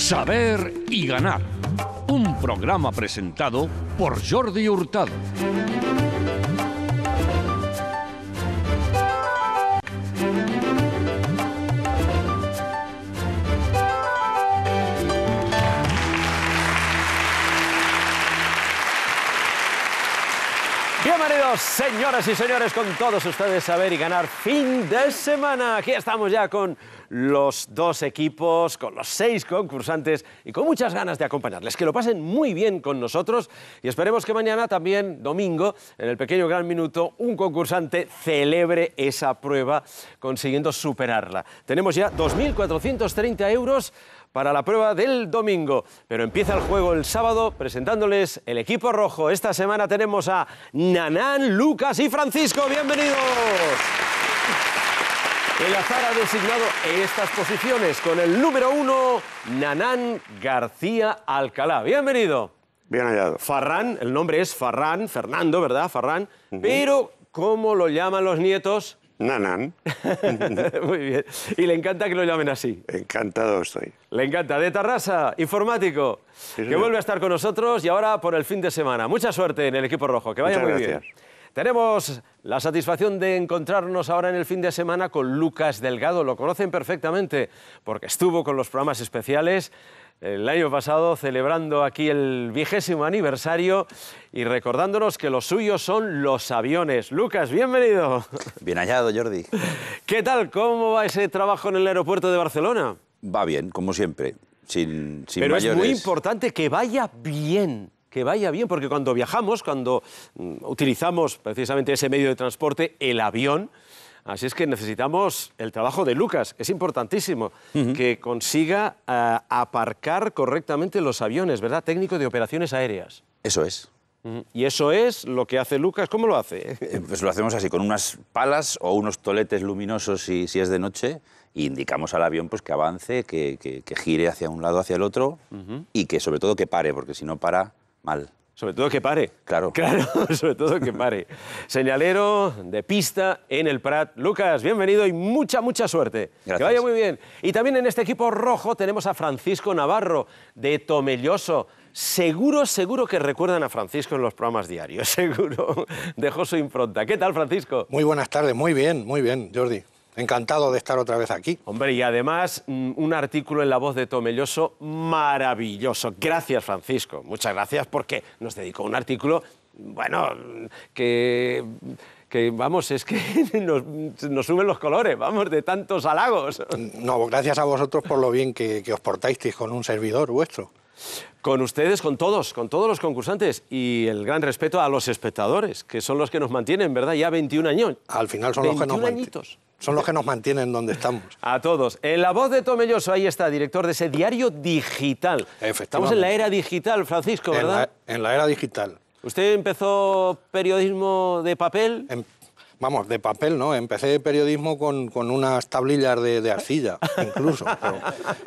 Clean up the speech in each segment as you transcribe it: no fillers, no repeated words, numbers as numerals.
Saber y ganar. Un programa presentado por Jordi Hurtado. Bienvenidos, señoras y señores, con todos ustedes, Saber y Ganar, fin de semana. Aquí estamos ya con los dos equipos, con los 6 concursantes y con muchas ganas de acompañarles. Que lo pasen muy bien con nosotros y esperemos que mañana también, domingo, en el pequeño gran minuto, un concursante celebre esa prueba consiguiendo superarla. Tenemos ya 2.430 euros para la prueba del domingo. Pero empieza el juego el sábado presentándoles el equipo rojo. Esta semana tenemos a Nanán, Lucas y Francisco. ¡Bienvenidos! El azar ha designado estas posiciones con el número 1, Nanán García Alcalá. ¡Bienvenido! Bien hallado. Farrán, el nombre es Farrán, Fernando, ¿verdad? Farrán. Pero, ¿cómo lo llaman los nietos? Nanán. Muy bien. Y le encanta que lo llamen así. Encantado estoy. Le encanta. De Tarrasa, informático, que vuelve a estar con nosotros y ahora por el fin de semana. Mucha suerte en el equipo rojo, que vaya muy bien. Tenemos la satisfacción de encontrarnos ahora en el fin de semana con Lucas Delgado. Lo conocen perfectamente porque estuvo con los programas especiales el año pasado celebrando aquí el 20º aniversario y recordándonos que los suyos son los aviones. Lucas, bienvenido. Bien hallado, Jordi. ¿Qué tal? ¿Cómo va ese trabajo en el aeropuerto de Barcelona? Va bien, como siempre, sin Pero mayores. es muy importante que vaya bien. Que vaya bien, porque cuando viajamos, cuando utilizamos precisamente ese medio de transporte, el avión, así es que necesitamos el trabajo de Lucas, es importantísimo, que consiga aparcar correctamente los aviones, ¿verdad? Técnico de operaciones aéreas. Eso es. Y eso es lo que hace Lucas. ¿Cómo lo hace? Pues lo hacemos así, con unas palas o unos toletes luminosos si es de noche, e indicamos al avión pues, que avance, que gire hacia un lado, hacia el otro, y que sobre todo que pare, porque si no para, mal. Sobre todo que pare. Claro. Claro, sobre todo que pare. Señalero de pista en el Prat. Lucas, bienvenido y mucha suerte. Gracias. Que vaya muy bien. Y también en este equipo rojo tenemos a Francisco Navarro, de Tomelloso. Seguro que recuerdan a Francisco en los programas diarios, seguro. Dejó su impronta. ¿Qué tal, Francisco? Muy buenas tardes, muy bien, Jordi. Encantado de estar otra vez aquí. Hombre, y además un artículo en La Voz de Tomelloso maravilloso. Gracias, Francisco. Muchas gracias porque nos dedicó un artículo, bueno, que vamos, es que nos suben los colores, vamos, de tantos halagos. No, gracias a vosotros por lo bien que os portáis con un servidor vuestro. Con ustedes, con todos los concursantes y el gran respeto a los espectadores, que son los que nos mantienen, ¿verdad? Ya 21 años. Al final son los que nos mantienen. Son los que nos mantienen donde estamos. A todos. En La Voz de Tomelloso, ahí está, director de ese diario digital. Estamos en la era digital, Francisco, ¿verdad? En la era digital. ¿Usted empezó periodismo de papel? Vamos, de papel, ¿no? Empecé periodismo con unas tablillas de arcilla, incluso. Pero...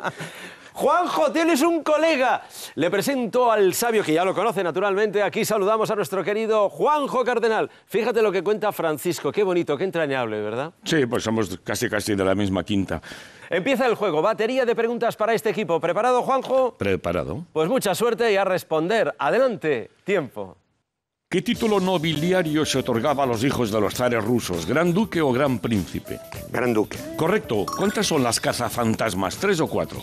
Juanjo, tienes un colega. Le presento al sabio, que ya lo conoce naturalmente. Aquí saludamos a nuestro querido Juanjo Cardenal. Fíjate lo que cuenta Francisco. Qué bonito, qué entrañable, ¿verdad? Sí, pues somos casi de la misma quinta. Empieza el juego. Batería de preguntas para este equipo. ¿Preparado, Juanjo? Preparado. Pues mucha suerte y a responder. Adelante. Tiempo. ¿Qué título nobiliario se otorgaba a los hijos de los zares rusos? ¿Gran duque o gran príncipe? Gran duque. Correcto. ¿Cuántas son las cazafantasmas? ¿3 o 4?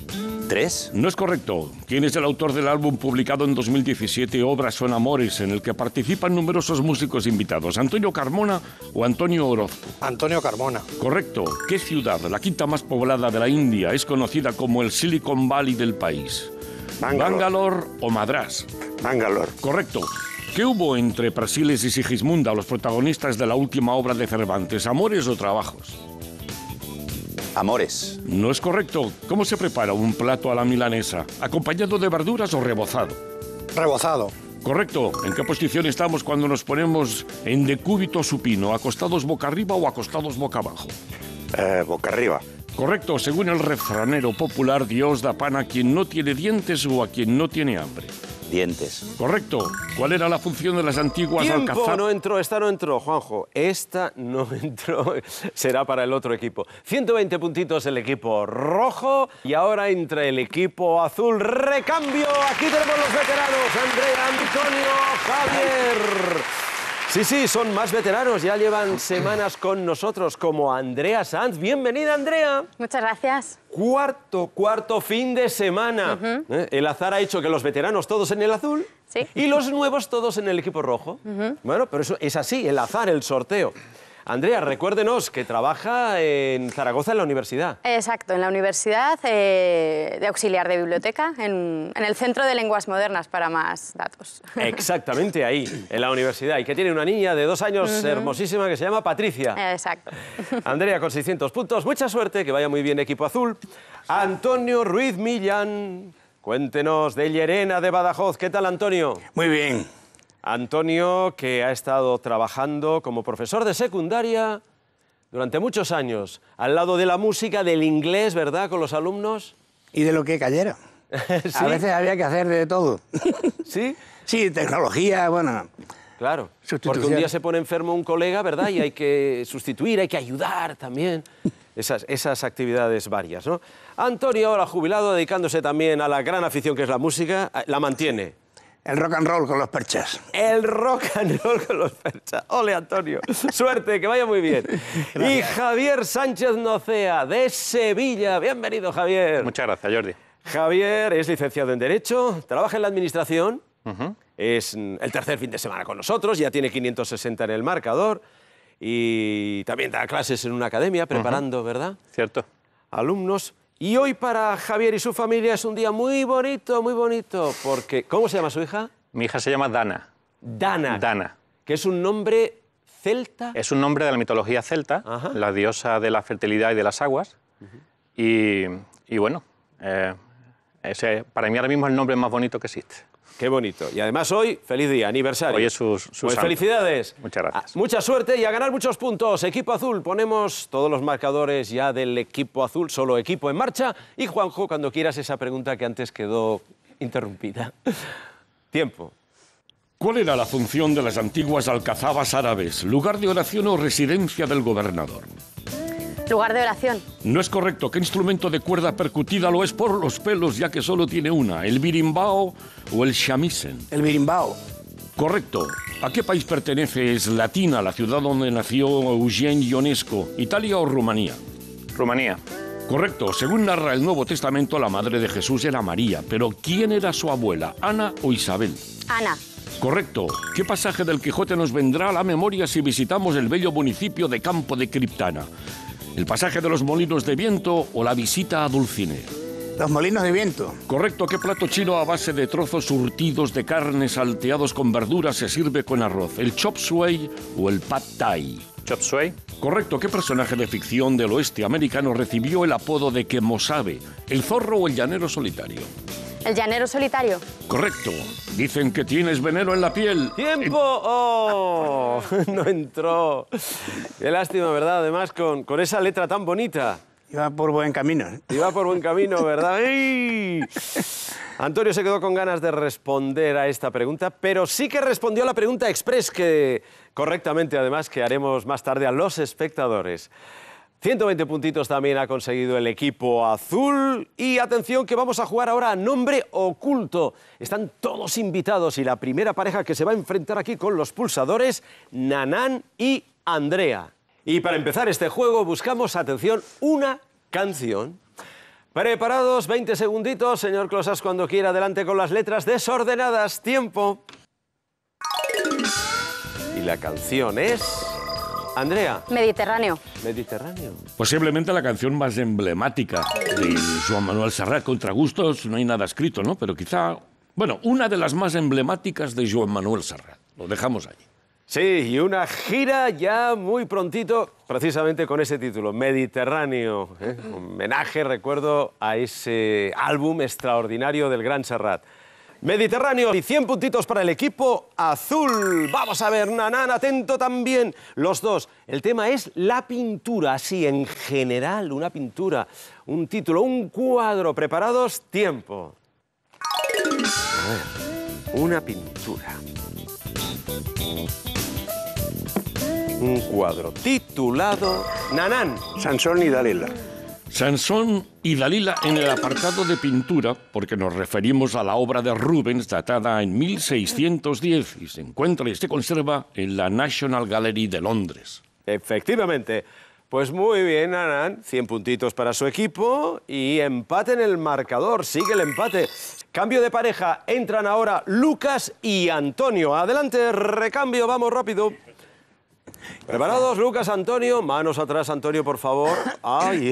3. No es correcto. ¿Quién es el autor del álbum publicado en 2017, Obras son Amores, en el que participan numerosos músicos invitados? ¿Antonio Carmona o Antonio Orozco? Antonio Carmona. Correcto. ¿Qué ciudad, la quinta más poblada de la India, es conocida como el Silicon Valley del país? ¿Bangalore o Madrás? Bangalore. Correcto. ¿Qué hubo entre Persiles y Sigismunda, los protagonistas de la última obra de Cervantes? ¿Amores o trabajos? Amores. No es correcto. ¿Cómo se prepara un plato a la milanesa? ¿Acompañado de verduras o rebozado? Rebozado. Correcto. ¿En qué posición estamos cuando nos ponemos en decúbito supino? ¿Acostados boca arriba o acostados boca abajo? Boca arriba. Correcto. Según el refranero popular, Dios da pan a quien no tiene dientes o a quien no tiene hambre. Dientes. Correcto. ¿Cuál era la función de las antiguas ¡Tiempo! alcazadas? No entró, esta no entró, Juanjo. Esta no entró. Será para el otro equipo. 120 puntitos el equipo rojo. Y ahora entra el equipo azul. ¡Recambio! Aquí tenemos los veteranos. Andrea, Antonio, Javier. Sí, son más veteranos. Ya llevan semanas con nosotros, como Andrea Sanz. Bienvenida, Andrea. Muchas gracias. Cuarto fin de semana. El azar ha hecho que los veteranos todos en el azul Sí. y los nuevos todos en el equipo rojo. Bueno, pero eso es así, el azar, el sorteo. Andrea, recuérdenos que trabaja en Zaragoza en la universidad. Exacto, en la Universidad de Auxiliar de Biblioteca, en el Centro de Lenguas Modernas, para más datos. Exactamente ahí, en la universidad. Y que tiene una niña de 2 años hermosísima que se llama Patricia. Exacto. Andrea con 600 puntos. Mucha suerte, que vaya muy bien equipo azul. Antonio Ruiz Millán, cuéntenos de Llerena de Badajoz. ¿Qué tal, Antonio? Muy bien. Antonio, que ha estado trabajando como profesor de secundaria durante muchos años, al lado de la música, del inglés, ¿verdad?, con los alumnos. Y de lo que cayera. ¿Sí? A veces había que hacer de todo. ¿Sí? Sí, tecnología, bueno. Claro, Sustitución. porque un día se pone enfermo un colega, ¿verdad?, y hay que sustituir, hay que ayudar también. Esas actividades varias, ¿no? Antonio, ahora jubilado, dedicándose también a la gran afición que es la música, la mantiene. El rock and roll con los perchas. El rock and roll con los perchas. ¡Ole, Antonio! Suerte, que vaya muy bien. Y Javier Sánchez Nocea, de Sevilla. Bienvenido, Javier. Muchas gracias, Jordi. Javier es licenciado en Derecho, trabaja en la Administración, es el tercer fin de semana con nosotros, ya tiene 560 en el marcador y también da clases en una academia preparando, ¿verdad?, ¿Cierto? alumnos. Y hoy para Javier y su familia es un día muy bonito, porque... ¿Cómo se llama su hija? Mi hija se llama Dana. Dana. Dana. Que es un nombre celta. Es un nombre de la mitología celta, Ajá. la diosa de la fertilidad y de las aguas. Y bueno, ese para mí ahora mismo es el nombre más bonito que existe. Qué bonito. Y además hoy, feliz día, aniversario. Hoy es su Pues santo. felicidades. Muchas gracias. Mucha suerte y a ganar muchos puntos. Equipo azul, ponemos todos los marcadores ya del equipo azul, solo equipo en marcha. Y Juanjo, cuando quieras esa pregunta que antes quedó interrumpida. Tiempo. ¿Cuál era la función de las antiguas alcazabas árabes? ¿Lugar de oración o residencia del gobernador? Lugar de oración. No es correcto. ¿Qué instrumento de cuerda percutida lo es por los pelos, ya que solo tiene una? ¿El birimbao o el shamisen? El birimbao. Correcto. ¿A qué país pertenece Slatina, la ciudad donde nació Eugene Ionesco? ¿Italia o Rumanía? Rumanía. Correcto. Según narra el Nuevo Testamento, la madre de Jesús era María. Pero ¿quién era su abuela, Ana o Isabel? Ana. Correcto. ¿Qué pasaje del Quijote nos vendrá a la memoria si visitamos el bello municipio de Campo de Criptana? ¿El pasaje de los molinos de viento o la visita a Dulcinea? Los molinos de viento. Correcto. ¿Qué plato chino a base de trozos surtidos de carne salteados con verduras se sirve con arroz? ¿El chop suey o el pad thai? Chop suey. Correcto. ¿Qué personaje de ficción del oeste americano recibió el apodo de Kemosabe? ¿El zorro o el llanero solitario? El llanero solitario. Correcto. Dicen que tienes veneno en la piel. ¡Tiempo! ¡Oh! No entró. Qué lástima, ¿verdad? Además, con esa letra tan bonita. Iba por buen camino. Iba por buen camino, ¿verdad? ¡Ey! Antonio se quedó con ganas de responder a esta pregunta, pero sí que respondió a la pregunta express, que correctamente, además, que haremos más tarde a los espectadores. 120 puntitos también ha conseguido el equipo azul. Y atención, que vamos a jugar ahora a nombre oculto. Están todos invitados y la primera pareja que se va a enfrentar aquí con los pulsadores, Nanán y Andrea. Y para empezar este juego buscamos, atención, una canción. ¿Preparados? 20 segunditos. Señor Closas, cuando quiera, adelante con las letras desordenadas. Tiempo. Y la canción es... Andrea. Mediterráneo. Mediterráneo. Posiblemente la canción más emblemática de Joan Manuel Serrat. Contra gustos no hay nada escrito, ¿no? Pero quizá, bueno, una de las más emblemáticas de Joan Manuel Serrat. Lo dejamos allí. Sí, y una gira ya muy prontito, precisamente con ese título, Mediterráneo. Homenaje, recuerdo, a ese álbum extraordinario del gran Serrat. Mediterráneo y 100 puntitos para el equipo azul. Vamos a ver, Nanán, atento también. Los dos. El tema es la pintura, así en general, una pintura, un título, un cuadro. ¿Preparados? Tiempo. A ver. Una pintura. Un cuadro titulado Nanán. Sansón y Dalila. Sansón y Dalila en el apartado de pintura, porque nos referimos a la obra de Rubens datada en 1610 y se encuentra y se conserva en la National Gallery de Londres. Efectivamente. Pues muy bien, Nanán. 100 puntitos para su equipo y empate en el marcador. Sigue el empate. Cambio de pareja. Entran ahora Lucas y Antonio. Adelante, recambio. Vamos rápido. ¿Preparados, Lucas, Antonio? Manos atrás, Antonio, por favor. ¡Ay!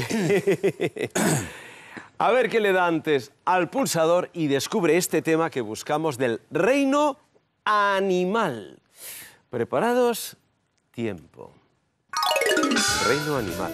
A ver qué le da antes al pulsador y descubre este tema que buscamos del reino animal. ¿Preparados? Tiempo. Reino animal.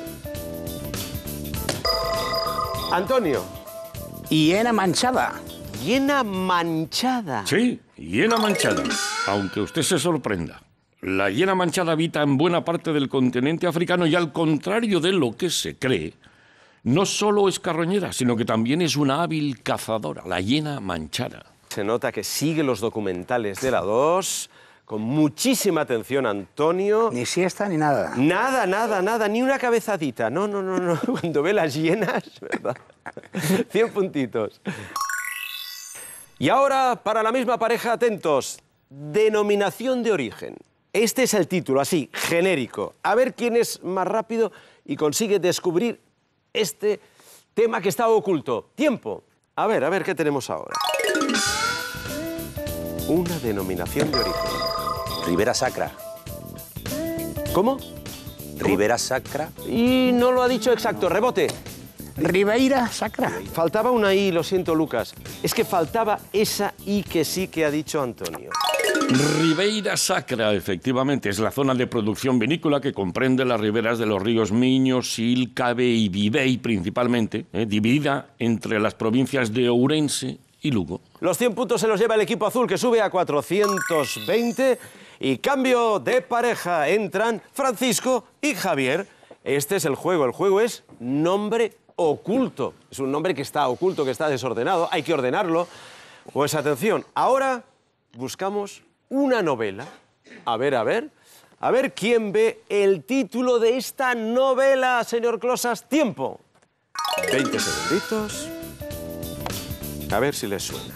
Antonio. Hiena manchada. Hiena manchada. Sí, hiena manchada, aunque usted se sorprenda. La hiena manchada habita en buena parte del continente africano y, al contrario de lo que se cree, no solo es carroñera, sino que también es una hábil cazadora, la hiena manchada. Se nota que sigue los documentales de la 2 con muchísima atención, Antonio. Ni siesta ni nada. Nada, nada, nada, ni una cabezadita. No. Cuando ve las hienas, ¿verdad? 100 puntitos. Y ahora, para la misma pareja, atentos. Denominación de origen. Este es el título, así, genérico. A ver quién es más rápido y consigue descubrir este tema que está oculto. Tiempo. A ver qué tenemos ahora. Una denominación de origen. Ribera Sacra. ¿Cómo? Ribera Sacra. Y no lo ha dicho exacto. Rebote. Ribeira Sacra. Faltaba una I, lo siento, Lucas. Es que faltaba esa I que sí que ha dicho Antonio. Ribeira Sacra, efectivamente, es la zona de producción vinícola que comprende las riberas de los ríos Miño, Sil, Cabe y Vivei principalmente, dividida entre las provincias de Ourense y Lugo. Los 100 puntos se los lleva el equipo azul, que sube a 420. Y cambio de pareja. Entran Francisco y Javier. Este es el juego. El juego es nombre oculto. Es un nombre que está oculto, que está desordenado. Hay que ordenarlo. Pues atención, ahora buscamos una novela. A ver quién ve el título de esta novela, señor Closas. Tiempo. 20 segunditos. A ver si les suena.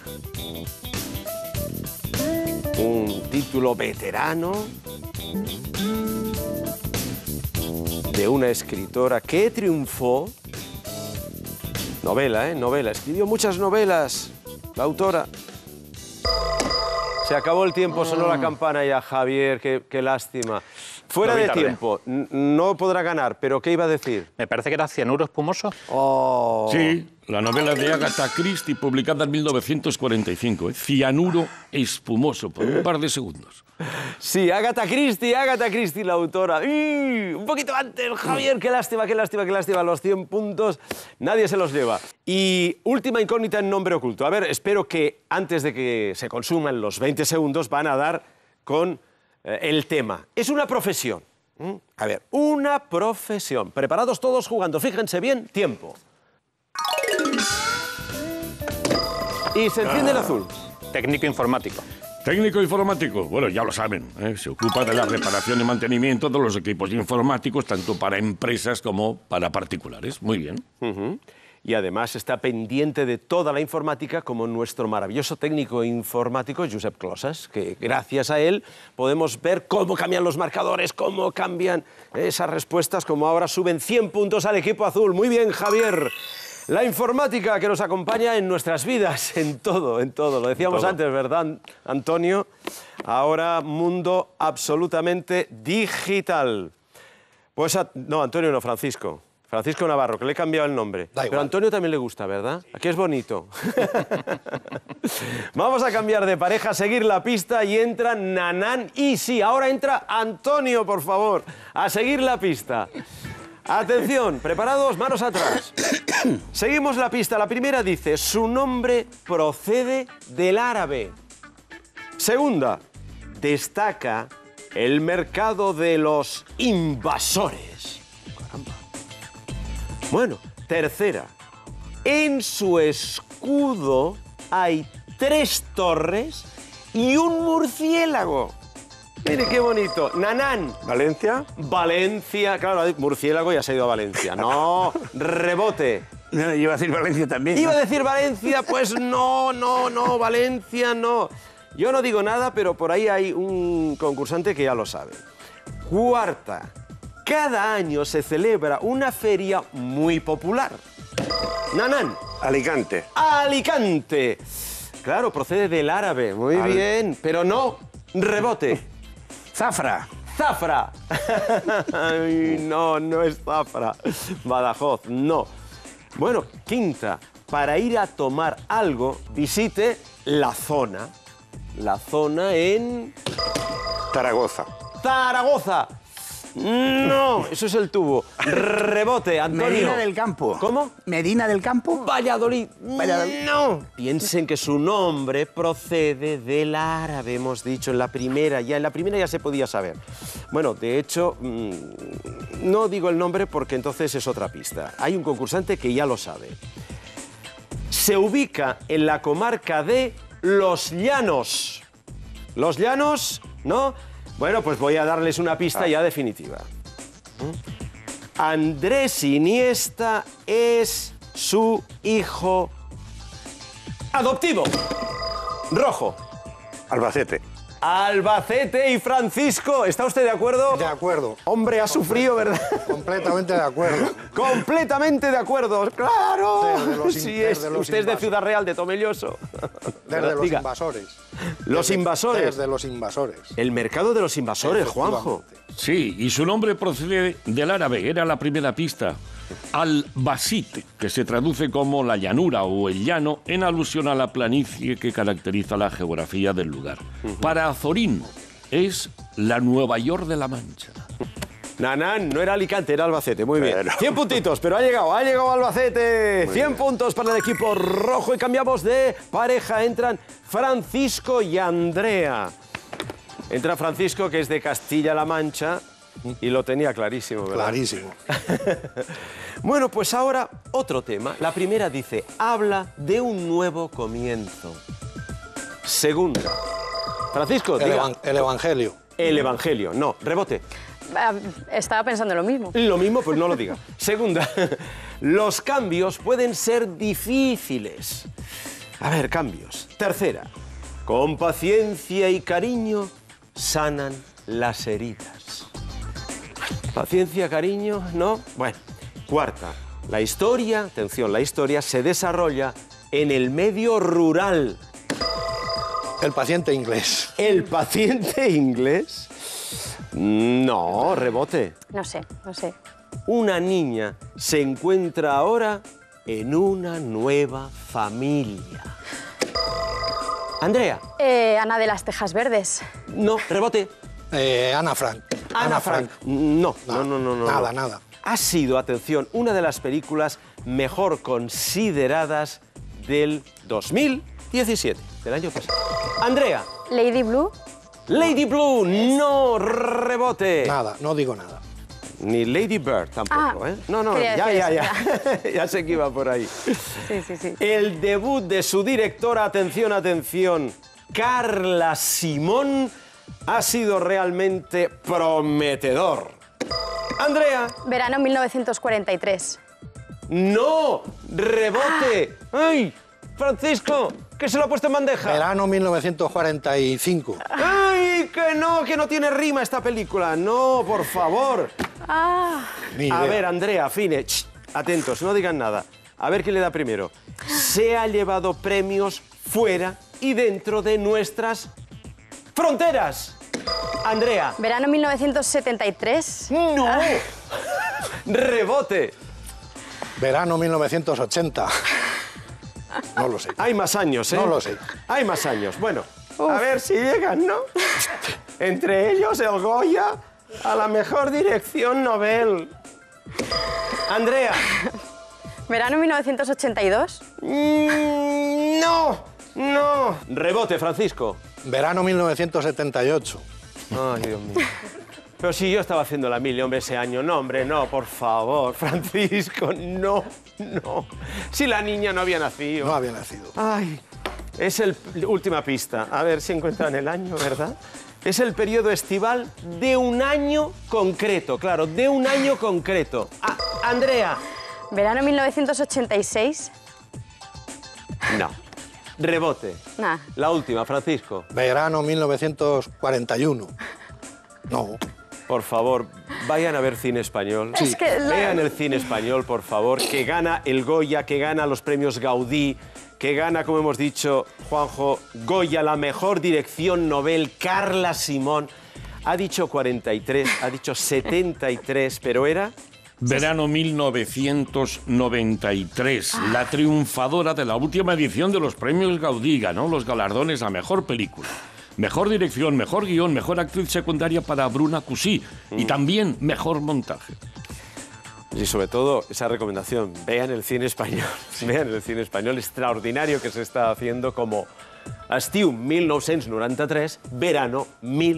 Un título veterano de una escritora que triunfó. Novela, novela. Escribió muchas novelas, la autora. Se acabó el tiempo, sonó la campana ya, Javier, qué lástima. Fuera Lo vi de tarde. tiempo, no podrá ganar, pero ¿qué iba a decir? Me parece que era Cianuro Espumoso. Oh. Sí, la novela de Agatha Christie, publicada en 1945. Cianuro espumoso, por un par de segundos. Sí, Agatha Christie, la autora. Un poquito antes, Javier, qué lástima. Los 100 puntos, nadie se los lleva. Y última incógnita en nombre oculto. A ver, espero que antes de que se consuman los 20 segundos van a dar con el tema. Es una profesión. A ver, una profesión. Preparados todos jugando. Fíjense bien, tiempo. Y se enciende el azul. Técnico informático. Técnico informático, bueno, ya lo saben, se ocupa de la reparación y mantenimiento de los equipos informáticos, tanto para empresas como para particulares. Muy bien. Y además está pendiente de toda la informática, como nuestro maravilloso técnico informático, Josep Closas, que gracias a él podemos ver cómo cambian los marcadores, cómo cambian esas respuestas, como ahora suben 100 puntos al equipo azul. Muy bien, Javier. La informática que nos acompaña en nuestras vidas, en todo. Lo decíamos antes, ¿verdad, Antonio? Ahora, mundo absolutamente digital. Pues, no, Antonio no, Francisco. Francisco Navarro, que le he cambiado el nombre. Pero a Antonio también le gusta, ¿verdad? Aquí es bonito. Vamos a cambiar de pareja, seguir la pista y entra Nanán. Y sí, ahora entra Antonio, por favor, a seguir la pista. Atención, preparados, manos atrás. Seguimos la pista. La primera dice, su nombre procede del árabe. Segunda, destaca el mercado de los invasores. Caramba. Bueno, tercera, en su escudo hay 3 torres y un murciélago. Mire qué bonito. Nanán. ¿Valencia? Valencia. Claro, murciélago ya se ha ido a Valencia. No, rebote. No, yo iba a decir Valencia también. Iba ¿no? a decir Valencia, pues no, Valencia no. Yo no digo nada, pero por ahí hay un concursante que ya lo sabe. Cuarta. Cada año se celebra una feria muy popular. Nanán. Alicante. Alicante. Claro, procede del árabe. Muy bien, pero no. Rebote. Zafra. Zafra. Ay, no, no es Zafra. Badajoz, no. Bueno, quinta. Para ir a tomar algo, visite la zona. La zona en... Zaragoza. Zaragoza. No, eso es el tubo. Rebote, Antonio. Medina del Campo. ¿Cómo? Medina del Campo. Valladolid. Valladolid. No. Piensen que su nombre procede del árabe, hemos dicho en la primera. Ya en la primera ya se podía saber. Bueno, de hecho, no digo el nombre porque entonces es otra pista. Hay un concursante que ya lo sabe. Se ubica en la comarca de Los Llanos. ¿Los Llanos? ¿No? Bueno, pues voy a darles una pista ya definitiva. Andrés Iniesta es su hijo adoptivo. Rojo. Albacete. Albacete y Francisco. ¿Está usted de acuerdo? De acuerdo. Hombre, ha sufrido, ¿verdad? Completamente de acuerdo. Completamente de acuerdo, claro. Desde los Sí, desde los usted es de invasores. Ciudad Real, de Tomelloso. Desde los Diga. invasores. Los invasores. Desde los invasores. El mercado de los invasores, Juanjo. Efectivamente. Sí, y su nombre procede del árabe, era la primera pista. Al-Basit, que se traduce como la llanura o el llano, en alusión a la planicie que caracteriza la geografía del lugar. Para Azorín, es la Nueva York de la Mancha. Nanán, no era Alicante, era Albacete. Muy bien. Bueno. 100 puntitos, pero ha llegado Albacete. 100 puntos para el equipo rojo y cambiamos de pareja. Entran Francisco y Andrea. Entra Francisco, que es de Castilla-La Mancha, y lo tenía clarísimo, ¿verdad? Clarísimo. Bueno, pues ahora otro tema. La primera dice, habla de un nuevo comienzo. Segunda. Francisco, diga. El Evangelio. El Evangelio. No, rebote. Estaba pensando lo mismo. Lo mismo, pues no lo diga. Segunda, los cambios pueden ser difíciles. A ver, cambios. Tercera, con paciencia y cariño sanan las heridas. Paciencia, cariño, ¿no? Bueno. Cuarta, la historia, atención, la historia se desarrolla en el medio rural. El paciente inglés. ¿El paciente inglés? No, rebote. No sé. Una niña se encuentra ahora en una nueva familia. Andrea. Ana de las Tejas Verdes. No, rebote. Ana Frank. Ana Frank. No. Nada. Ha sido, atención, una de las películas mejor consideradas del 2017, del año pasado. Andrea. Lady Blue. Lady Blue, no, rebote. Nada, no digo nada. Ni Lady Bird tampoco, ¿eh? No, quería ya. decir eso, Ya sé que iba por ahí. Sí. El debut de su directora, atención, Carla Simón, ha sido realmente prometedor. Andrea. Verano 1943. ¡No! ¡Rebote! ¡Ay! Francisco, que se lo ha puesto en bandeja. Verano 1945. ¡Ay! Que no tiene rima esta película. No, por favor. Ni A idea. ver, Andrea, Fine, atentos, no digan nada. A ver quién le da primero. Se ha llevado premios fuera y dentro de nuestras fronteras. Andrea. Verano 1973. ¡No! Rebote. Verano 1980. No lo sé. Hay más años, ¿eh? No lo sé. Hay más años. Bueno, a ver si llegan, ¿no? Entre ellos el Goya a la mejor dirección Nobel. Andrea. Verano 1982. No. Rebote, Francisco. Verano 1978. Ay, Dios mío. Pero si yo estaba haciendo la mili, hombre, ese año. No, hombre, no, por favor. Francisco, no. Si la niña no había nacido. No había nacido. Ay, Es el... Última pista. A ver si encuentran el año, ¿verdad? Es el periodo estival de un año concreto. Claro, de un año concreto. Ah, Andrea. Verano 1986. No. Rebote. Nah. La última, Francisco. Verano 1941. No. Por favor, vayan a ver cine español. Sí. Es que Vean el cine español, por favor, que gana el Goya, que gana los premios Gaudí, que gana, como hemos dicho, Juanjo, Goya, la mejor dirección Nobel, Carla Simón. Ha dicho 43, ha dicho 73, pero era... Verano 1993, la triunfadora de la última edición de los premios Gaudí, ganó los galardones a Mejor Película, Mejor Dirección, Mejor Guión, Mejor Actriz Secundaria para Bruna Cusí y también Mejor Montaje. Y sobre todo, esa recomendación, vean el cine español, vean el cine español extraordinario que se está haciendo como Estiu 1993, Verano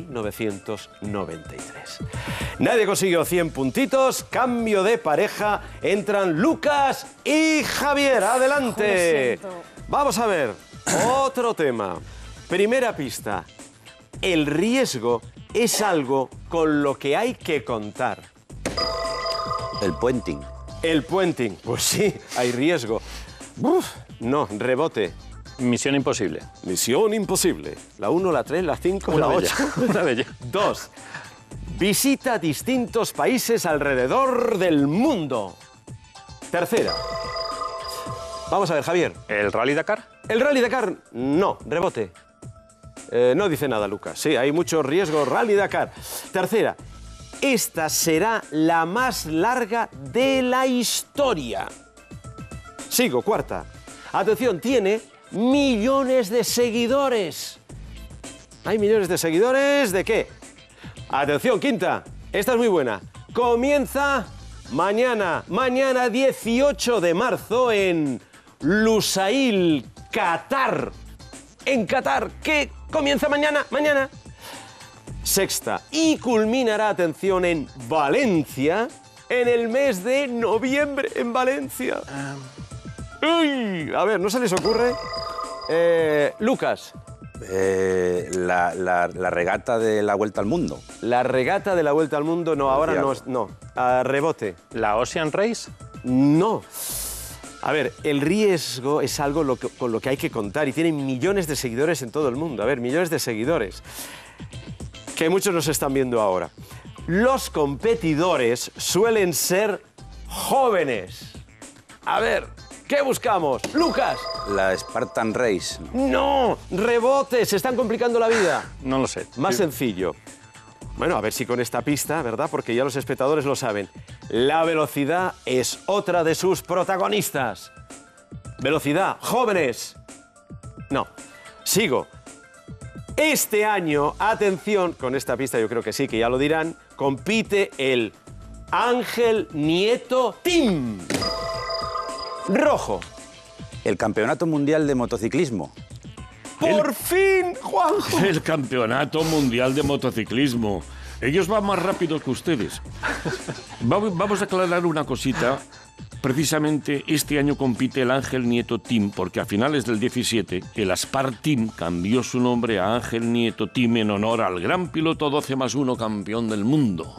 1993. Nadie consiguió 100 puntitos, cambio de pareja, entran Lucas y Javier, adelante. Vamos a ver, otro tema. Primera pista, el riesgo es algo con lo que hay que contar. El puenting. El puenting, pues sí, hay riesgo. Uf, no, rebote. Misión imposible. Misión imposible. La 1, la 3, la 5, la 8. Una bella. 2. Visita distintos países alrededor del mundo. Tercera. Vamos a ver, Javier. ¿El Rally Dakar? El Rally Dakar, no, rebote. No dice nada, Lucas. Sí, hay mucho riesgo. Rally Dakar. Tercera. Esta será la más larga de la historia. Sigo, cuarta. Atención, tiene millones de seguidores. ¿Hay millones de seguidores de qué? Atención, quinta. Esta es muy buena. Comienza mañana 18 de marzo en Lusail, Qatar. En Qatar, ¿qué comienza mañana? Sexta. Y culminará, atención, en Valencia en el mes de noviembre, en Valencia. Uy, a ver, ¿no se les ocurre? Lucas. La regata de la Vuelta al Mundo. La regata de la Vuelta al Mundo, no, ahora no. No. Rebote. ¿La Ocean Race? No. A ver, el riesgo es algo con lo que hay que contar y tienen millones de seguidores en todo el mundo. A ver, millones de seguidores, que muchos nos están viendo ahora. Los competidores suelen ser jóvenes. A ver, ¿qué buscamos? ¡Lucas! La Spartan Race. ¡No! ¡Rebote! Se están complicando la vida. No lo sé. Más sencillo. Bueno, a ver si con esta pista, ¿verdad? Porque ya los espectadores lo saben. La velocidad es otra de sus protagonistas. Velocidad, jóvenes. No. Sigo. Este año, atención, con esta pista yo creo que sí, que ya lo dirán, compite el Ángel Nieto Team. Rojo. El Campeonato Mundial de Motociclismo. ¡Por fin, Juanjo! El Campeonato Mundial de Motociclismo. Ellos van más rápido que ustedes. Vamos a aclarar una cosita. Precisamente este año compite el Ángel Nieto Team, porque a finales del 17 el Aspar Team cambió su nombre a Ángel Nieto Team en honor al gran piloto 12+1 campeón del mundo.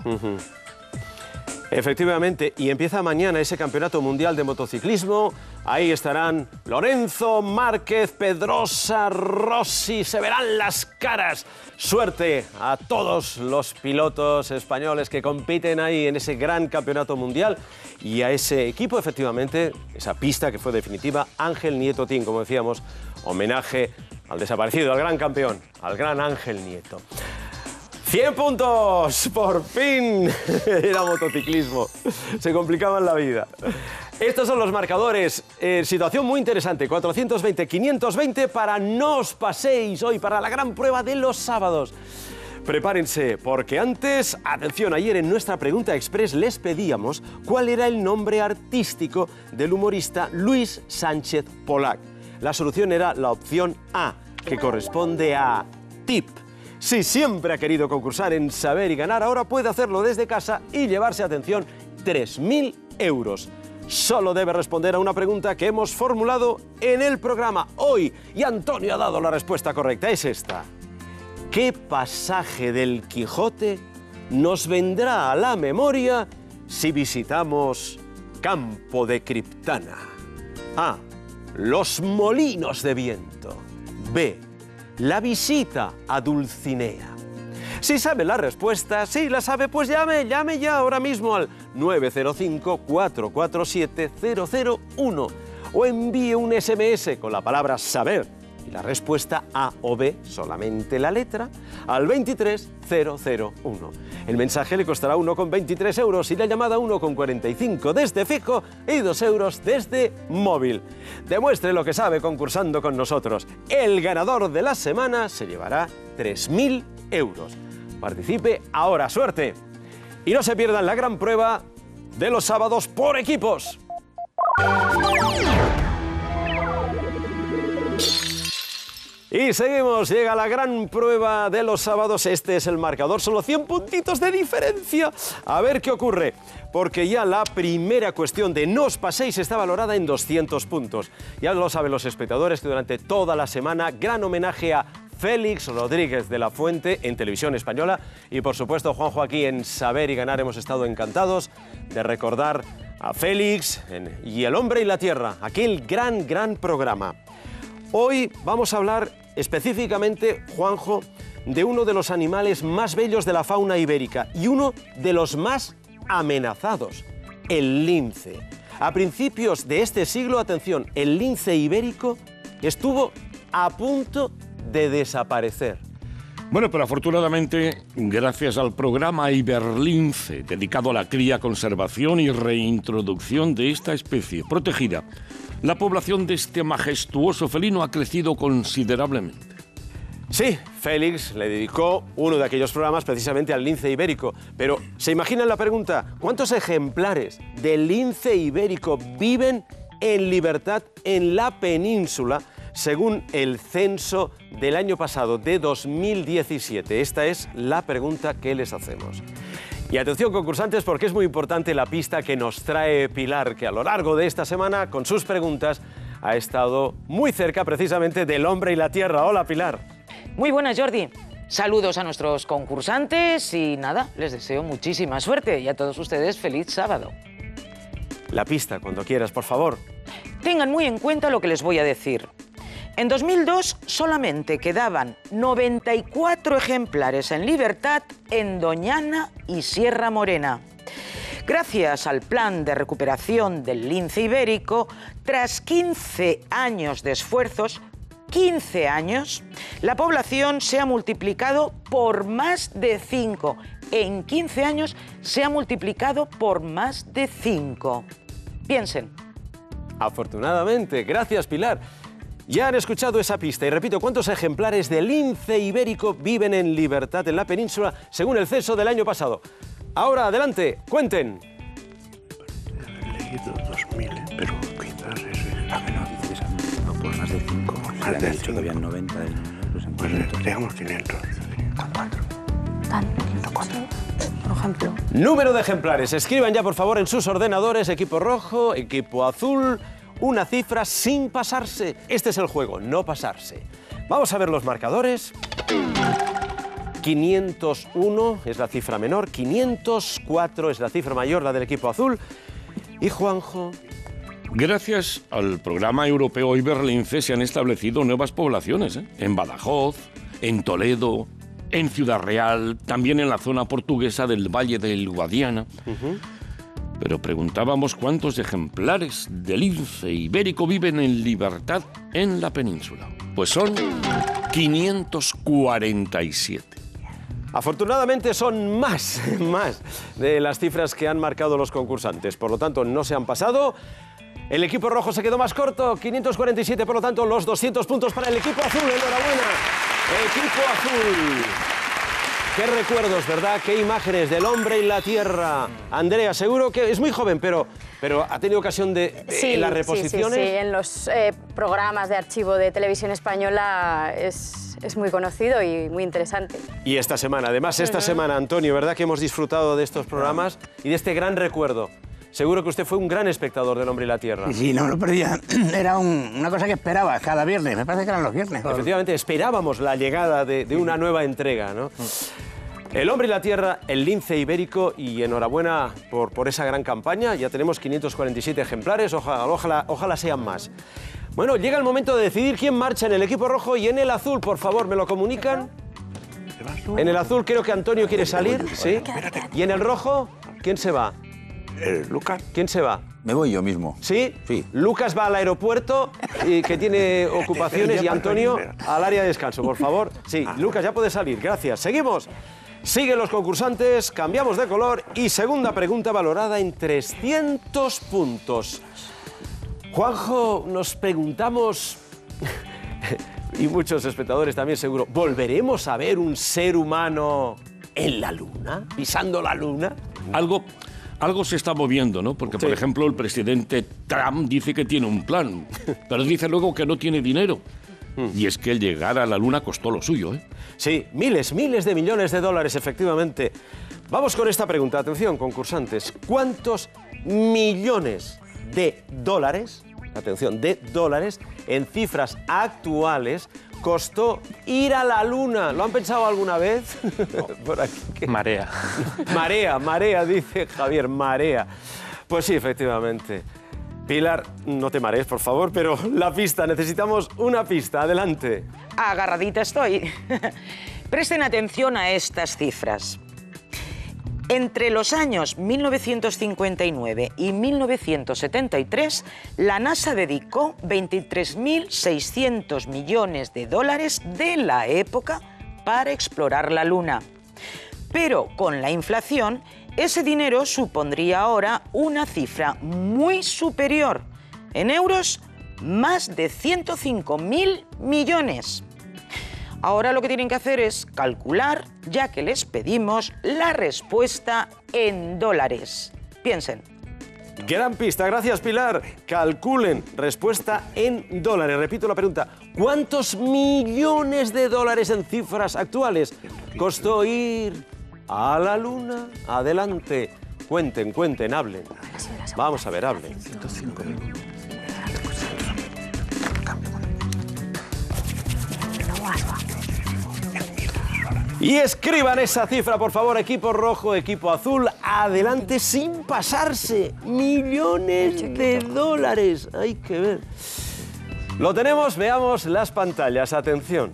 Efectivamente, y empieza mañana ese Campeonato Mundial de Motociclismo. Ahí estarán Lorenzo, Márquez, Pedrosa, Rossi, se verán las caras. Suerte a todos los pilotos españoles que compiten ahí en ese gran Campeonato Mundial y a ese equipo, efectivamente, esa pista que fue definitiva, Ángel Nieto Team, como decíamos, homenaje al desaparecido, al gran campeón, al gran Ángel Nieto. 100 puntos, por fin. Era motociclismo. Se complicaban la vida. Estos son los marcadores. Situación muy interesante. 420, 520 para no os paséis hoy, para la gran prueba de los sábados. Prepárense, porque antes, atención, ayer en nuestra pregunta express les pedíamos cuál era el nombre artístico del humorista Luis Sánchez Polac. La solución era la opción A, que corresponde a Tip. Si siempre ha querido concursar en Saber y Ganar, ahora puede hacerlo desde casa y llevarse, atención, 3.000 euros. solo debe responder a una pregunta que hemos formulado en el programa hoy. Y Antonio ha dado la respuesta correcta, es esta. ¿Qué pasaje del Quijote nos vendrá a la memoria si visitamos Campo de Criptana? A. Los molinos de viento. B. La visita a Dulcinea. Si sabe la respuesta, si la sabe, pues llame ya ahora mismo al 905-447-001 o envíe un SMS con la palabra saber y la respuesta A o B, solamente la letra, al 23001. El mensaje le costará 1,23 euros y la llamada 1,45 desde fijo y 2 euros desde móvil. Demuestre lo que sabe concursando con nosotros. El ganador de la semana se llevará 3.000 euros. Participe ahora, suerte. Y no se pierdan la gran prueba de los sábados por equipos. Y seguimos, llega la gran prueba de los sábados. Este es el marcador, solo 100 puntitos de diferencia. A ver qué ocurre, porque ya la primera cuestión de no os paséis está valorada en 200 puntos. Ya lo saben los espectadores que durante toda la semana, gran homenaje a Félix Rodríguez de la Fuente en Televisión Española y por supuesto Juanjo aquí en Saber y Ganar. Hemos estado encantados de recordar a Félix y El hombre y la tierra, aquel gran programa. Hoy vamos a hablar específicamente, Juanjo, de uno de los animales más bellos de la fauna ibérica y uno de los más amenazados, el lince. A principios de este siglo, atención, el lince ibérico estuvo a punto de desaparecer. Bueno, pero afortunadamente, gracias al programa Iberlince, dedicado a la cría, conservación y reintroducción de esta especie protegida, la población de este majestuoso felino ha crecido considerablemente. Sí, Félix le dedicó uno de aquellos programas precisamente al lince ibérico. Pero, ¿se imaginan la pregunta? ¿Cuántos ejemplares del lince ibérico viven en libertad en la península según el censo del año pasado, de 2017? Esta es la pregunta que les hacemos. Y atención, concursantes, porque es muy importante la pista que nos trae Pilar, que a lo largo de esta semana, con sus preguntas, ha estado muy cerca precisamente del hombre y la tierra. Hola, Pilar. Muy buenas, Jordi. Saludos a nuestros concursantes y nada, les deseo muchísima suerte y a todos ustedes feliz sábado. La pista, cuando quieras, por favor. Tengan muy en cuenta lo que les voy a decir. En 2002 solamente quedaban 94 ejemplares en libertad en Doñana y Sierra Morena. Gracias al plan de recuperación del lince ibérico, tras 15 años de esfuerzos, 15 años, la población se ha multiplicado por más de 5. En 15 años se ha multiplicado por más de 5. Piensen. Afortunadamente, gracias, Pilar. Ya han escuchado esa pista y repito, ¿cuántos ejemplares de lince ibérico viven en libertad en la península según el censo del año pasado? Ahora, adelante, cuenten. He leído 2000, pero quizás es... No, por más de 5. Más de 5. Que habían 90 Pues digamos 500. 4. Por ejemplo. Número de ejemplares. Escriban ya, por favor, en sus ordenadores, equipo rojo, equipo azul, una cifra sin pasarse. Este es el juego, no pasarse. Vamos a ver los marcadores. 501 es la cifra menor, 504 es la cifra mayor, la del equipo azul. Y Juanjo... Gracias al programa europeo Iberlince se han establecido nuevas poblaciones, en Badajoz, en Toledo, en Ciudad Real, también en la zona portuguesa del Valle del Guadiana. Pero preguntábamos cuántos ejemplares de lince ibérico viven en libertad en la península. Pues son 547. Afortunadamente son más de las cifras que han marcado los concursantes. Por lo tanto, no se han pasado. El equipo rojo se quedó más corto, 547, por lo tanto, los 200 puntos para el equipo azul. ¡Enhorabuena! Equipo azul. Qué recuerdos, ¿verdad? Qué imágenes del hombre y la tierra. Andrea, seguro que es muy joven, pero ha tenido ocasión de en las reposiciones. Sí, en los programas de archivo de Televisión Española es muy conocido y muy interesante. Y esta semana, además, esta semana, Antonio, ¿verdad que hemos disfrutado de estos programas y de este gran recuerdo? seguro que usted fue un gran espectador del Hombre y la Tierra. Sí, no lo perdía. Era una cosa que esperaba cada viernes. Me parece que eran los viernes. Efectivamente, esperábamos la llegada de una nueva entrega, ¿no? El Hombre y la Tierra, el lince ibérico, y enhorabuena por esa gran campaña. Ya tenemos 547 ejemplares, ojalá sean más. Bueno, llega el momento de decidir quién marcha en el equipo rojo y en el azul. Por favor, ¿me lo comunican? En el azul creo que Antonio quiere salir, ¿sí? ¿Y en el rojo quién se va? Lucas. ¿Quién se va? Me voy yo mismo. ¿Sí? Sí. Lucas va al aeropuerto, y que tiene ocupaciones, y Antonio al área de descanso, por favor. Sí, Lucas ya puede salir, gracias. Seguimos. Siguen los concursantes, cambiamos de color y segunda pregunta valorada en 300 puntos. Juanjo, nos preguntamos, y muchos espectadores también seguro, ¿volveremos a ver un ser humano en la luna, pisando la luna? Algo se está moviendo, ¿no? Porque, por ejemplo, el presidente Trump dice que tiene un plan, pero dice luego que no tiene dinero. Y es que el llegar a la luna costó lo suyo, ¿eh? Sí, miles de millones de dólares, efectivamente. Vamos con esta pregunta. Atención, concursantes. ¿Cuántos millones de dólares, atención, de dólares, en cifras actuales, costó ir a la luna? ¿Lo han pensado alguna vez? Por aquí. Marea. Marea, dice Javier, marea. Pues sí, efectivamente. Pilar, no te marees, por favor, pero la pista, necesitamos una pista. Adelante. Agarradita estoy. Presten atención a estas cifras. Entre los años 1959 y 1973, la NASA dedicó 23.600 millones de dólares de la época para explorar la Luna. Pero con la inflación, ese dinero supondría ahora una cifra muy superior. En euros, más de 105.000 millones. Ahora lo que tienen que hacer es calcular, ya que les pedimos la respuesta en dólares. Piensen. Gran pista, gracias Pilar. Calculen, respuesta en dólares. Repito la pregunta, ¿cuántos millones de dólares en cifras actuales costó ir a la luna? Adelante, cuenten, hablen. Vamos a ver, hablen. Y escriban esa cifra, por favor, equipo rojo, equipo azul. Adelante sin pasarse. Millones de dólares. Hay que ver. Lo tenemos, veamos las pantallas. Atención.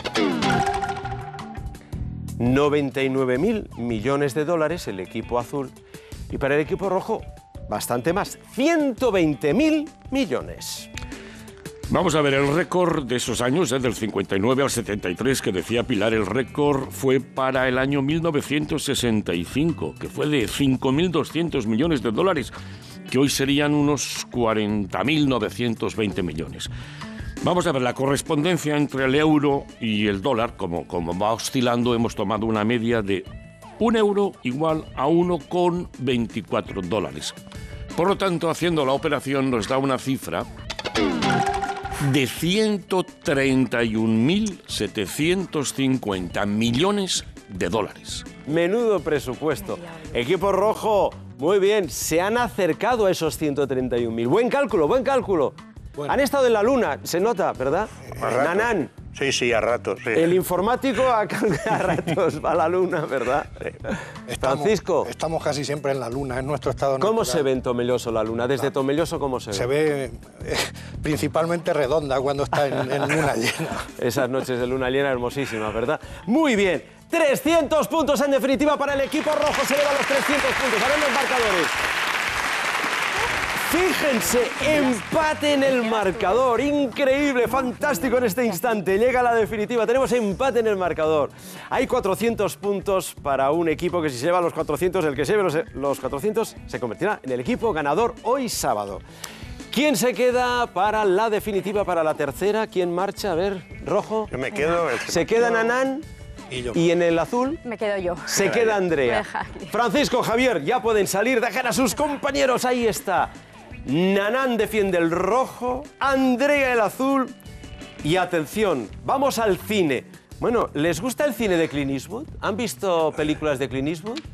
99.000 millones de dólares el equipo azul. Y para el equipo rojo, bastante más. 120.000 millones. Vamos a ver, el récord de esos años, del 59 al 73, que decía Pilar, el récord fue para el año 1965, que fue de 5.200 millones de dólares, que hoy serían unos 40.920 millones. Vamos a ver, la correspondencia entre el euro y el dólar, como va oscilando, hemos tomado una media de 1 euro igual a 1,24 dólares. Por lo tanto, haciendo la operación nos da una cifra de 131.750 millones de dólares. Menudo presupuesto. Equipo rojo, muy bien, se han acercado a esos 131.000. Buen cálculo. Bueno. Han estado en la luna, se nota, ¿verdad? Nanán. Sí, a ratos. Sí. El informático a ratos va a la luna, ¿verdad? Francisco. Estamos casi siempre en la luna, es nuestro estado natural. ¿Cómo se ve en Tomelloso la luna? Desde Tomelloso, ¿cómo se ve? Se ve principalmente redonda cuando está en luna llena. Esas noches de luna llena hermosísimas, ¿verdad? Muy bien. 300 puntos en definitiva para el equipo rojo. Se lleva los 300 puntos. A ver los marcadores. Fíjense, empate en el marcador. Increíble, fantástico en este instante. Llega la definitiva. Tenemos empate en el marcador. Hay 400 puntos para un equipo que si se lleva los 400, el que se lleve los 400 se convertirá en el equipo ganador hoy sábado. ¿Quién se queda para la definitiva, para la tercera? ¿Quién marcha? A ver, rojo. Yo me quedo. Se queda Nanán. Y en el azul me quedo yo. Se queda Andrea. Francisco, Javier, ya pueden salir. Dejen a sus compañeros. Ahí está. Nanán defiende el rojo, Andrea el azul. Y atención, vamos al cine. Bueno, ¿les gusta el cine de Clint Eastwood? ¿Han visto películas de Clint Eastwood?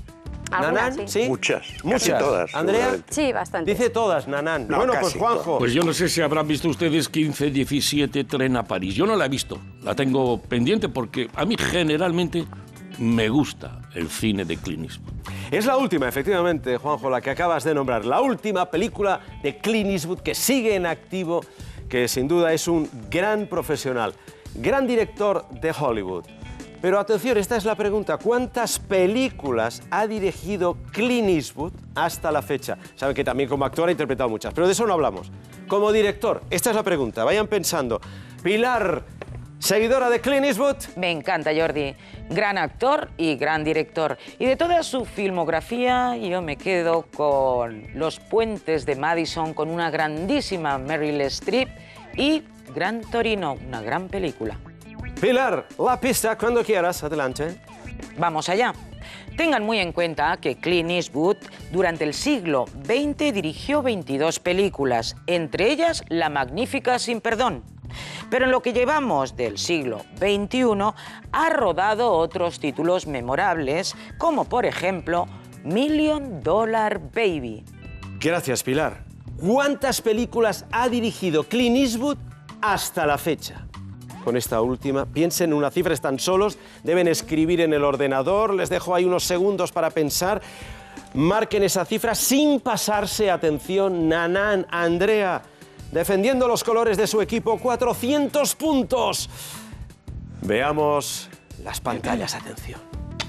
Algunas, ¿Nanán? sí. Muchas. Muchas. Casi todas. ¿Andrea? seguramente. Sí, bastante. Dice todas, Nanán. No, bueno, pues casi Juanjo. Pues yo no sé si habrán visto ustedes 15-17 Tren a París. Yo no la he visto. La tengo pendiente porque a mí generalmente me gusta el cine de Clint Eastwood. Es la última, efectivamente, Juanjo, la que acabas de nombrar. La última película de Clint Eastwood que sigue en activo, que sin duda es un gran profesional, gran director de Hollywood. Pero atención, esta es la pregunta. ¿Cuántas películas ha dirigido Clint Eastwood hasta la fecha? Saben que también como actor ha interpretado muchas, pero de eso no hablamos. Como director, esta es la pregunta. Vayan pensando. Pilar, seguidora de Clint Eastwood. Me encanta, Jordi. Gran actor y gran director. Y de toda su filmografía, yo me quedo con Los puentes de Madison, con una grandísima Meryl Streep, y Gran Torino, una gran película. Pilar, la pista cuando quieras. Adelante. Vamos allá. Tengan muy en cuenta que Clint Eastwood durante el siglo XX dirigió 22 películas, entre ellas La Magnífica Sin Perdón. Pero en lo que llevamos del siglo XXI ha rodado otros títulos memorables, como por ejemplo Million Dollar Baby. Gracias, Pilar. ¿Cuántas películas ha dirigido Clint Eastwood hasta la fecha? Con esta última, piensen en una cifra, están solos, deben escribir en el ordenador, les dejo ahí unos segundos para pensar. Marquen esa cifra sin pasarse, atención, Nanán, Andrea, defendiendo los colores de su equipo, 400 puntos. Veamos las pantallas, atención.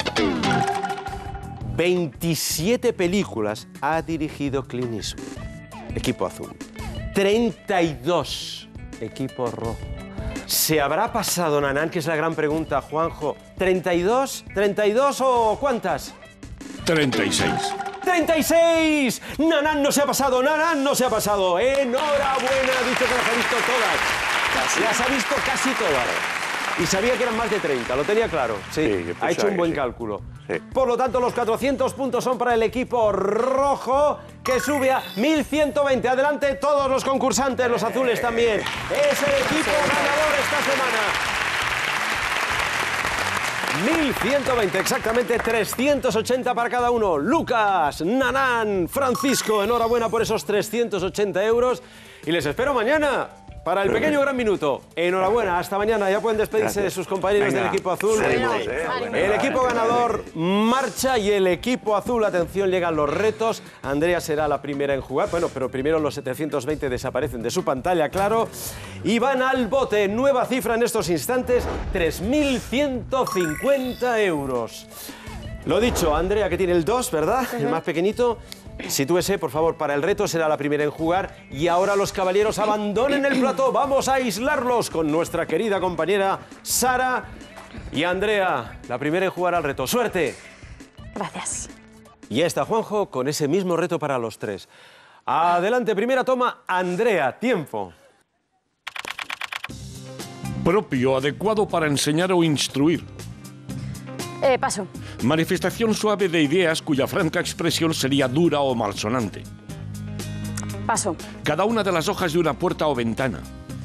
27 películas ha dirigido Clint Eastwood, equipo azul. 32, equipo rojo. ¿Se habrá pasado, Nanán? Que es la gran pregunta, Juanjo. ¿32? ¿32 o cuántas? 36. ¡36! ¡Nanán no se ha pasado! ¡Nanán no se ha pasado! ¡Enhorabuena! Ha dicho que las ha visto todas. Las ha visto casi todas. Y sabía que eran más de 30, lo tenía claro. Sí, yo ha pensaba hecho un que buen sí. cálculo. Sí. Por lo tanto, los 400 puntos son para el equipo rojo, que sube a 1120. Adelante todos los concursantes, los azules también. Es el equipo ganador esta semana. 1120, exactamente 380 para cada uno. Lucas, Nanán, Francisco, enhorabuena por esos 380 euros. Y les espero mañana para el pequeño gran minuto. Enhorabuena, hasta mañana. Ya pueden despedirse de sus compañeros del equipo azul. El equipo ganador marcha y el equipo azul, atención, llegan los retos. Andrea será la primera en jugar. Bueno, pero primero los 720 desaparecen de su pantalla, claro. Y van al bote. Nueva cifra en estos instantes, 3.150 euros. Lo dicho, Andrea, que tiene el 2, ¿verdad? El más pequeñito. Sitúese, por favor, para el reto, será la primera en jugar. Y ahora los caballeros abandonen el plató. Vamos a aislarlos con nuestra querida compañera Sara y Andrea, la primera en jugar al reto. ¡Suerte! Gracias. Y ya está Juanjo con ese mismo reto para los tres. Adelante, primera toma, Andrea, tiempo. Propio, adecuado para enseñar o instruir. Paso. Manifestación suave de ideas cuya franca expresión sería dura o malsonante. Paso. Cada una de las hojas de una puerta o ventana.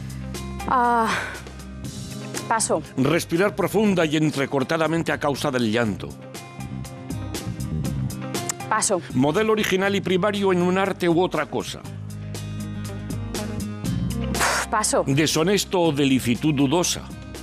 Paso. Respirar profunda y entrecortadamente a causa del llanto. Paso. Modelo original y primario en un arte u otra cosa. Paso. Deshonesto o de licitud dudosa.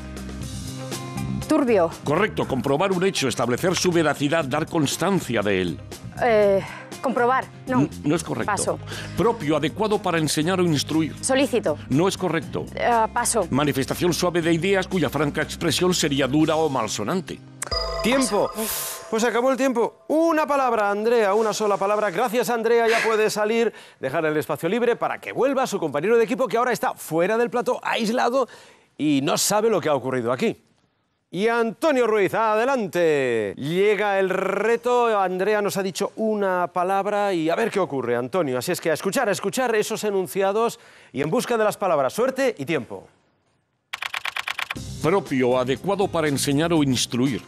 Turbio. Correcto, comprobar un hecho, establecer su veracidad, dar constancia de él. Comprobar. No. No es correcto. Paso. Propio, adecuado para enseñar o instruir. Solícito. No es correcto. Paso. Manifestación suave de ideas cuya franca expresión sería dura o malsonante. Tiempo. Pues acabó el tiempo. Una palabra, Andrea, una sola palabra. Gracias, Andrea, ya puede salir, dejar el espacio libre para que vuelva su compañero de equipo que ahora está fuera del plató, aislado y no sabe lo que ha ocurrido aquí. Y Antonio Ruiz, adelante. Llega el reto. Andrea nos ha dicho una palabra y a ver qué ocurre, Antonio. Así es que a escuchar esos enunciados y en busca de las palabras. Suerte y tiempo. Propio, adecuado para enseñar o instruir.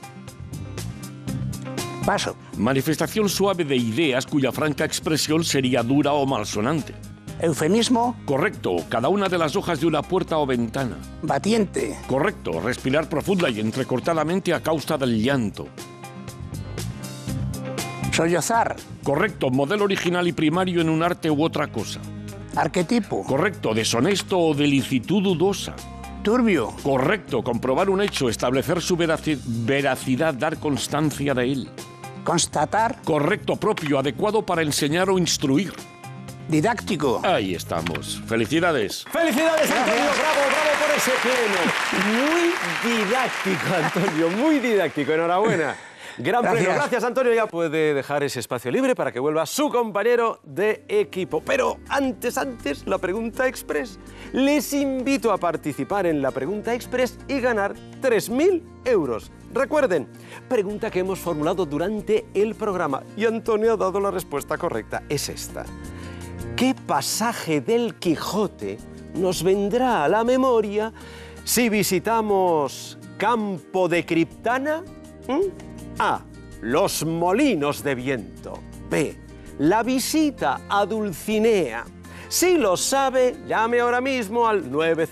Paso. Manifestación suave de ideas cuya franca expresión sería dura o malsonante. Eufemismo. Correcto, cada una de las hojas de una puerta o ventana. Batiente. Correcto, respirar profunda y entrecortadamente a causa del llanto. Sollozar. Correcto, modelo original y primario en un arte u otra cosa. Arquetipo. Correcto, deshonesto o de licitud dudosa. Turbio. Correcto, comprobar un hecho, establecer su veracidad, dar constancia de él. Constatar. Correcto, propio, adecuado para enseñar o instruir. Didáctico. Ahí estamos. Felicidades. ¡Felicidades, Antonio! ¡Bravo, bravo por ese pleno! Muy didáctico, Antonio, muy didáctico. Enhorabuena. Gran pleno. Gracias, Antonio. Ya puede dejar ese espacio libre para que vuelva su compañero de equipo. Pero antes, la pregunta express. Les invito a participar en la pregunta express y ganar 3.000 euros. Recuerden, pregunta que hemos formulado durante el programa y Antonio ha dado la respuesta correcta. Es esta. ¿Qué pasaje del Quijote nos vendrá a la memoria si visitamos Campo de Criptana? A. Los molinos de viento. B. La visita a Dulcinea. Si lo sabe, llame ahora mismo al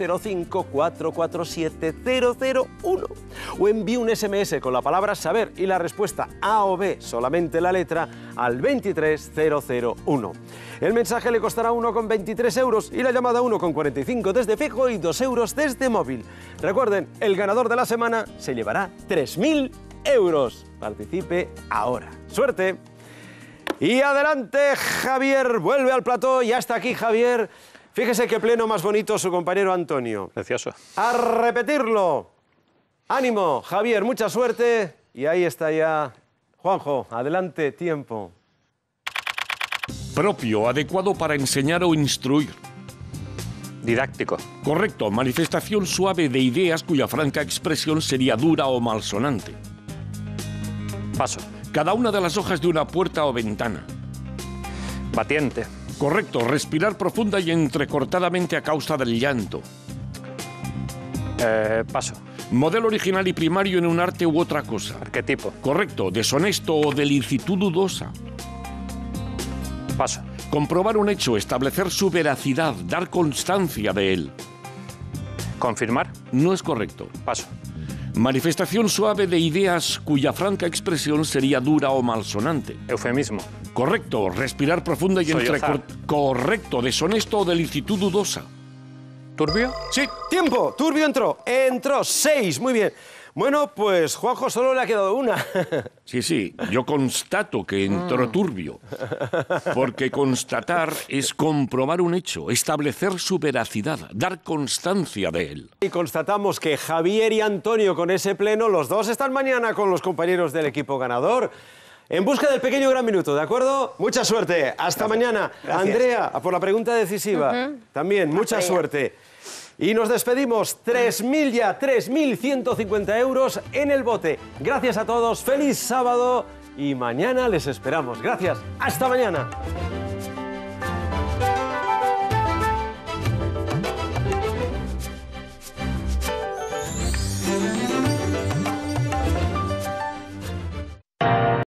905-447-001 o envíe un SMS con la palabra saber y la respuesta A o B, solamente la letra, al 23001. El mensaje le costará 1,23 euros y la llamada 1,45 desde fijo y 2 euros desde móvil. Recuerden, el ganador de la semana se llevará 3.000 euros. Participe ahora. ¡Suerte! Y adelante, Javier, vuelve al plató. Ya está aquí, Javier. Fíjese qué pleno más bonito su compañero Antonio. Precioso. ¡A repetirlo! ¡Ánimo, Javier! Mucha suerte. Y ahí está ya Juanjo. Adelante, tiempo. Propio, adecuado para enseñar o instruir. Didáctico. Correcto, manifestación suave de ideas cuya franca expresión sería dura o malsonante. Paso. Cada una de las hojas de una puerta o ventana. Batiente. Correcto, respirar profunda y entrecortadamente a causa del llanto. Paso. Modelo original y primario en un arte u otra cosa. Arquetipo. Correcto, deshonesto o de licitud dudosa. Paso. Comprobar un hecho, establecer su veracidad, dar constancia de él. Confirmar. No es correcto. Paso. Manifestación suave de ideas cuya franca expresión sería dura o malsonante. Eufemismo. Correcto, respirar profunda y Sollozar. Correcto, deshonesto o de licitud dudosa. ¿Turbio? Sí, tiempo. Turbio entró. Entró 6. Muy bien. Bueno, pues Juanjo solo le ha quedado una. Sí, yo constato que entró turbio, porque constatar es comprobar un hecho, establecer su veracidad, dar constancia de él. Y constatamos que Javier y Antonio con ese pleno, los dos están mañana con los compañeros del equipo ganador. En busca del pequeño gran minuto, ¿de acuerdo? Mucha suerte. Hasta mañana. Gracias. Andrea, por la pregunta decisiva, también mucha suerte. Y nos despedimos, 3.000 ya, 3.150 euros en el bote. Gracias a todos, feliz sábado y mañana les esperamos. Gracias, hasta mañana.